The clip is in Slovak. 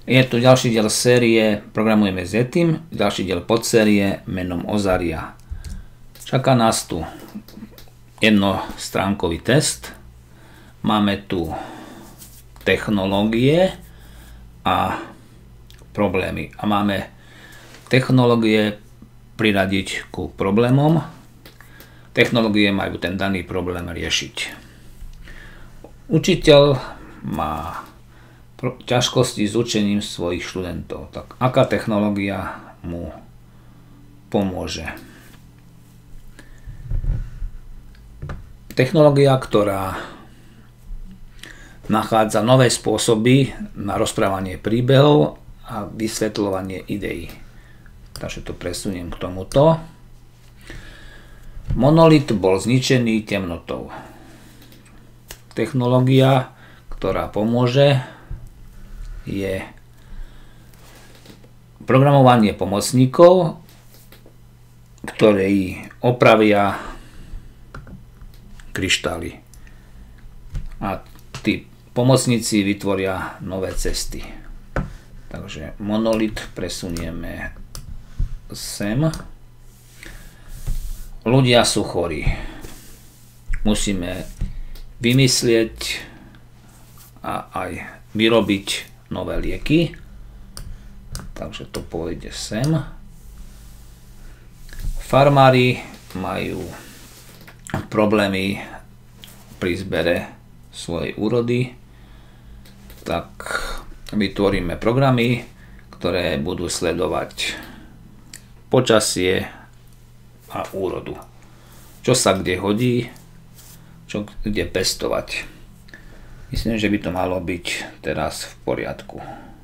Je tu ďalší diel série Programujeme s Yetim, ďalší diel podsérie menom Ozaria. Čaká nás tu jednostránkový test. Máme tu technológie a problémy. A máme technológie priradiť ku problémom. Technológie majú ten daný problém riešiť. Učiteľ má ťažkosti s učením svojich študentov. Tak aká technológia mu pomôže? Technológia, ktorá nachádza nové spôsoby na rozprávanie príbehov a vysvetľovanie ideí. Takže to presuniem k tomuto. Monolit bol zničený temnotou. Technológia, ktorá pomôže, je programovanie pomocníkov, ktorí opravia kryštály. A tí pomocníci vytvoria nové cesty. Takže monolit presunieme sem. Ľudia sú chorí. Musíme vymyslieť a aj vyrobiť nové lieky. Takže to pôjde sem. Farmári majú problémy pri zbere svojej úrody. Tak vytvoríme programy, ktoré budú sledovať počasie a úrodu. Čo sa kde hodí, čo kde pestovať. Myslím, že by to malo byť teraz v poriadku.